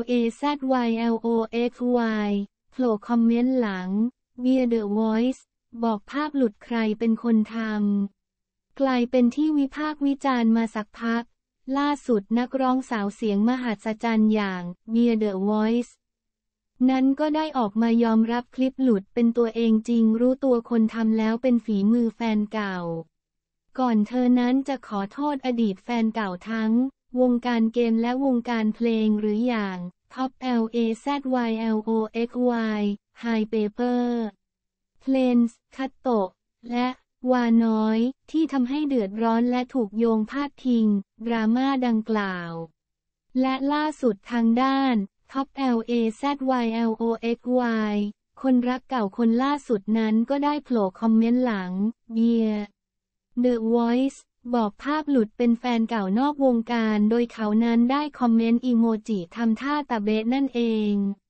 LAZYLOXY โผล่คอมเมนต์หลัง Beer The Voice บอกภาพหลุดใครเป็นคนทำกลายเป็นที่วิพากษ์วิจารณ์มาสักพักล่าสุดนักร้องสาวเสียงมหัศจรรย์อย่าง Beer The Voice นั้นก็ได้ออกมายอมรับคลิปหลุดเป็นตัวเองจริงรู้ตัวคนทำแล้วเป็นฝีมือแฟนเก่าก่อนเธอนั้นจะขอโทษอดีตแฟนเก่าทั้งวงการเกมและวงการเพลงหรืออย่าง Top LAZYLOXY High Paper Planes คัตโตะและวาน้อยที่ทำให้เดือดร้อนและถูกโยงพาดพิงดราม่าดังกล่าวและล่าสุดทางด้าน Top LAZYLOXY คนรักเก่าคนล่าสุดนั้นก็ได้โผล่คอมเมนต์หลัง Beer The Voice บอกภาพหลุดเป็นแฟนเก่านอกวงการโดยเขานั้นได้คอมเมนต์อีโมจิทำท่าตะเบ๊ะนั่นเอง